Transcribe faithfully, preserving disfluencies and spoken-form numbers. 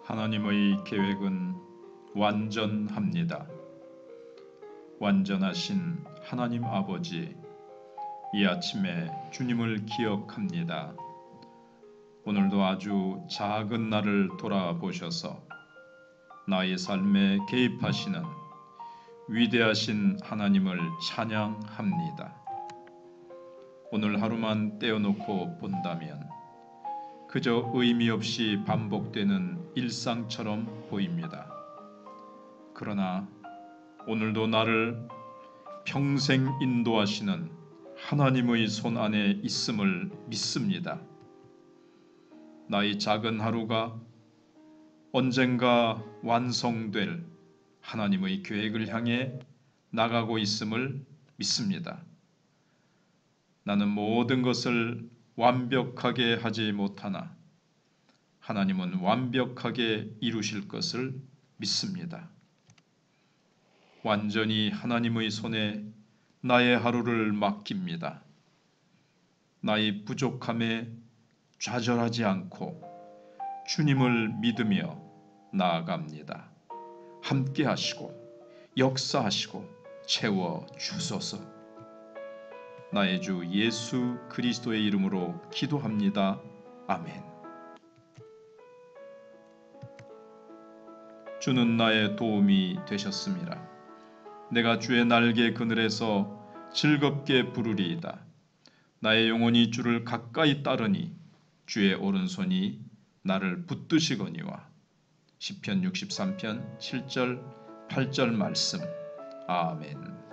하나님의 계획은 완전합니다. 완전하신 하나님 아버지, 이 아침에 주님을 기억합니다. 오늘도 아주 작은 나를 돌아보셔서 나의 삶에 개입하시는 위대하신 하나님을 찬양합니다. 오늘 하루만 떼어놓고 본다면 그저 의미 없이 반복되는 일상처럼 보입니다. 그러나 오늘도 나를 평생 인도하시는 하나님의 손 안에 있음을 믿습니다. 나의 작은 하루가 언젠가 완성될 하나님의 계획을 향해 나가고 있음을 믿습니다. 나는 모든 것을 완벽하게 하지 못하나 하나님은 완벽하게 이루실 것을 믿습니다. 완전히 하나님의 손에 나의 하루를 맡깁니다. 나의 부족함에 좌절하지 않고 주님을 믿으며 나아갑니다. 함께 하시고 역사하시고 채워 주소서. 나의 주 예수 그리스도의 이름으로 기도합니다. 아멘. 주는 나의 도움이 되셨습니다. 내가 주의 날개 그늘에서 즐겁게 부르리이다. 나의 영혼이 주를 가까이 따르니 주의 오른손이 나를 붙드시거니와. 시편 육십삼 편 칠 절 팔 절 말씀. 아멘.